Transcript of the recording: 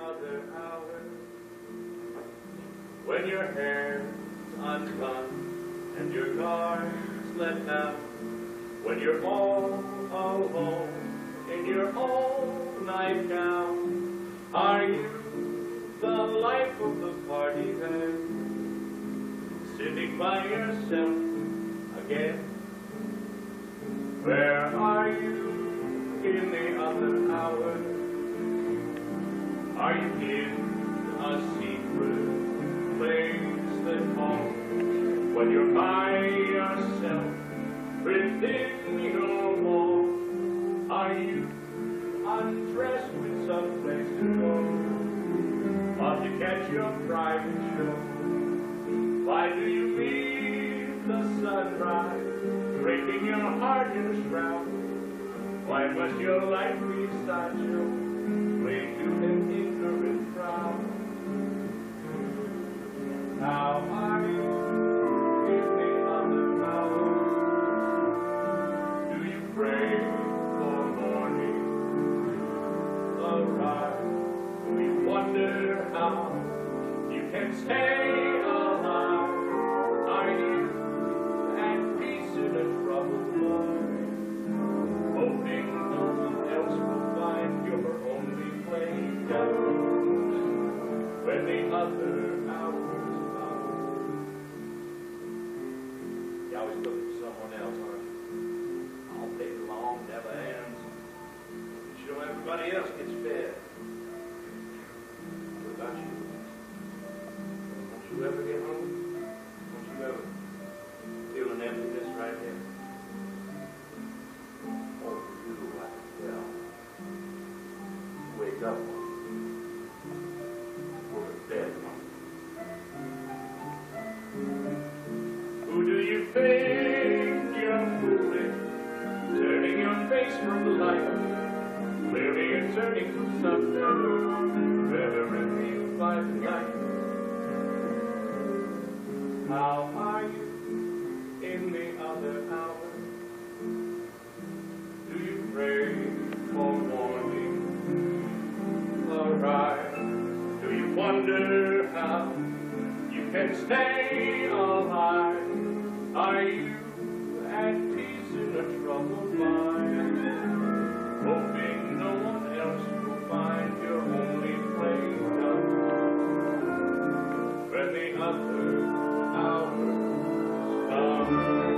other hour, when your hair's undone and your guard's let down, when you're all alone in your own nightgown, are you the life of the party then, sitting by yourself again? Where are you in the other hour? Are you in a secret place that calls, when you're by yourself within your walls? Are you undressed with some place to go, or to catch your private show? Why do you leave the sunrise, breaking your heart in a shroud? Why must your life be sideshow, play to an ignorant crowd? How are you in the other hour? Do you pray for morning arise? Do you wonder how you can stay alive? Are you at peace in a troubled mind, hoping no one else will find your only playground when the other hours come? You always look for someone else, aren't you? All day long, never ends. You show everybody else gets fed. What about you? Won't you ever get hungry? Won't you ever feel an emptiness right there? Oh, you do, I can tell. Wake up for the dead one. Who do you think you're fooling? Turning your face from the light, clearly you're turning from something better revealed by the night. How are you in the other hour? Do you pray for morning arise? Do you wonder how you can stay alive? Are you at peace in a troubled mind, hoping no one else will find your only playground when the other hours come?